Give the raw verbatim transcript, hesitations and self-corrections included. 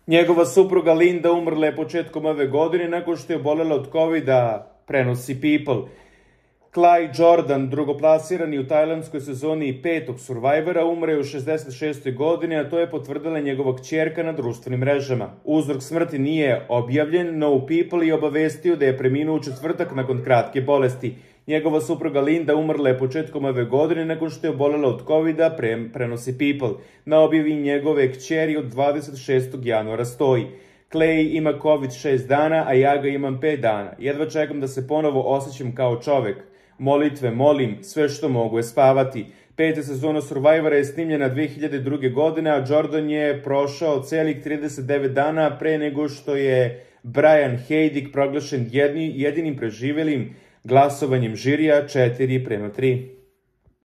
Njegova supruga Linda umrla je početkom ove godine nakon što je obolela od kovida, prenosi People. Clyde Jordan, drugoplasirani u tajlandskoj sezoni petog Survivora, umre u šezdeset šestoj godini, a to je potvrdila njegova kćerka na društvenim mrežama. Uzrok smrti nije objavljen, no People je obavestio da je preminuo u četvrtak nakon kratke bolesti. Njegova supruga Linda umrla je početkom ove godine nakon što je obolela od kovida, pre, prenosi People. Na objavi njegove kćeri od dvadeset šestog januara stoji: Clay ima kovid šest dana, a ja ga imam pet dana. Jedva čekam da se ponovo osjećam kao čovek. Molitve molim, sve što mogu je spavati. Peta sezona Survivora je snimljena dve hiljade druge. godine, a Jordan je prošao celih trideset devet dana pre nego što je Brian Heidig proglašen jedni, jedinim preživelim glasovanjem žirija četiri prema tri.